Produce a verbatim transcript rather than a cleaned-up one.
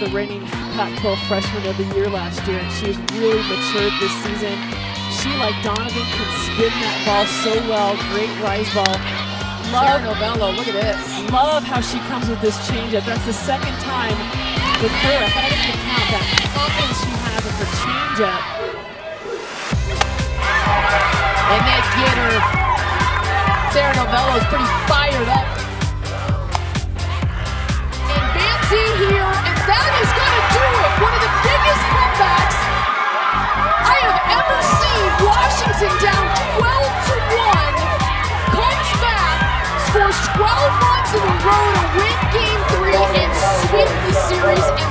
the reigning Pac twelve Freshman of the Year last year, and she has really matured this season. She, like Donovan, can spin that ball so well. Great rise ball. Love Taran Alvelo, look at this. Love how she comes with this changeup. That's the second time with her ahead of the count. That confidence she has with her changeup. And they get her. Taran Alvelo is pretty fired up. And Banty here, and that is going to do it. One of the biggest comebacks I have ever seen. Washington down twelve to one, comes back, scores twelve runs in a row to win game three and sweep the series. And